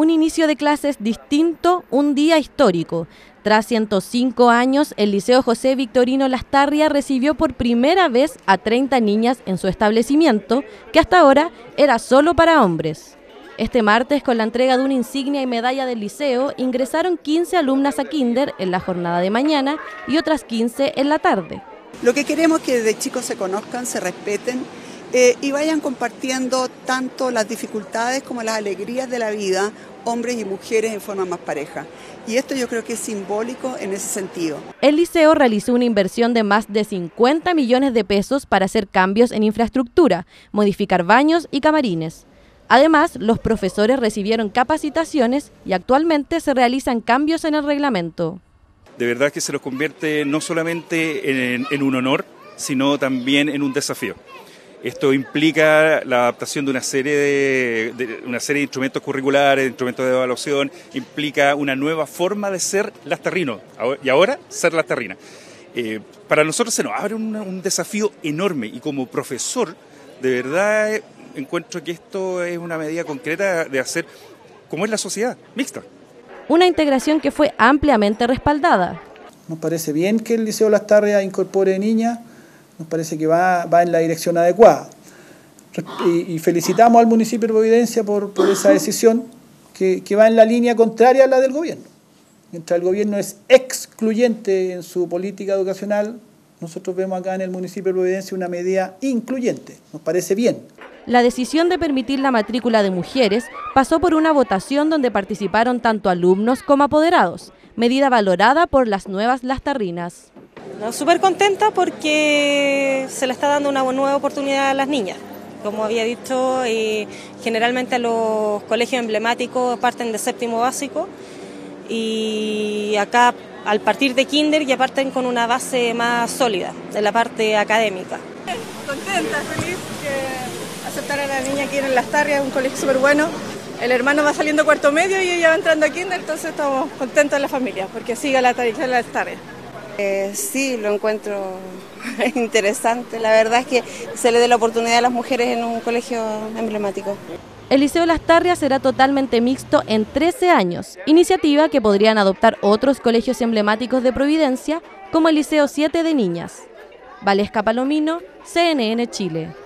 Un inicio de clases distinto, un día histórico. Tras 105 años, el Liceo José Victorino Lastarria recibió por primera vez a 30 niñas en su establecimiento, que hasta ahora era solo para hombres. Este martes, con la entrega de una insignia y medalla del liceo, ingresaron 15 alumnas a kinder en la jornada de mañana y otras 15 en la tarde. Lo que queremos es que desde chicos se conozcan, se respeten y vayan compartiendo tanto las dificultades como las alegrías de la vida, hombres y mujeres en forma más pareja. Y esto yo creo que es simbólico en ese sentido. El liceo realizó una inversión de más de 50 millones de pesos para hacer cambios en infraestructura, modificar baños y camarines. Además, los profesores recibieron capacitaciones y actualmente se realizan cambios en el reglamento. De verdad que se los convierte no solamente en un honor, sino también en un desafío. Esto implica la adaptación de una serie de instrumentos curriculares, de instrumentos de evaluación, implica una nueva forma de ser lastarrino y ahora ser lastarrina. Para nosotros se nos abre un desafío enorme y como profesor, de verdad encuentro que esto es una medida concreta de hacer como es la sociedad, mixta. Una integración que fue ampliamente respaldada. Nos parece bien que el Liceo Lastarria incorpore niñas, nos parece que va en la dirección adecuada. Y felicitamos al municipio de Providencia por esa decisión que va en la línea contraria a la del gobierno. Mientras el gobierno es excluyente en su política educacional, nosotros vemos acá en el municipio de Providencia una medida incluyente. Nos parece bien. La decisión de permitir la matrícula de mujeres pasó por una votación donde participaron tanto alumnos como apoderados, medida valorada por las nuevas lastarrinas. Súper contenta porque se le está dando una nueva oportunidad a las niñas. Como había dicho, generalmente los colegios emblemáticos parten de séptimo básico y acá al partir de kinder ya parten con una base más sólida de la parte académica. Contenta, feliz que aceptaran a la niña aquí en Lastarria, es un colegio súper bueno. El hermano va saliendo cuarto medio y ella va entrando a kinder, entonces estamos contentos en la familia porque siga la tradición de Lastarria. Sí, lo encuentro interesante. La verdad es que se le dé la oportunidad a las mujeres en un colegio emblemático. El Liceo Lastarria será totalmente mixto en 13 años, iniciativa que podrían adoptar otros colegios emblemáticos de Providencia, como el Liceo 7 de Niñas. Valesca Palomino, CNN Chile.